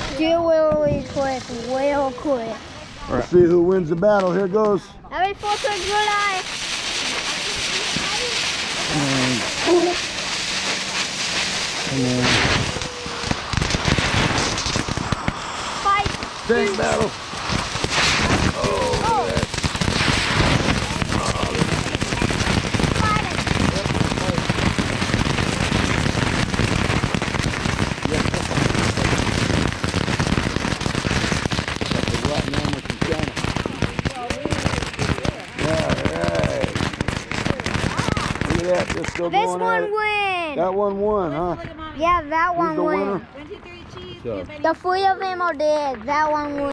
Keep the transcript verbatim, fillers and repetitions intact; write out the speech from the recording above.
Do really quick, real quick. Let's see who wins the battle. Here goes. Every four to July. Come on. Fight. Tank battle. Oh, look at that. Yeah, this still this going one at it. win. That one won, huh? Yeah, that He's one the win. winner. The three of them are dead. That one win.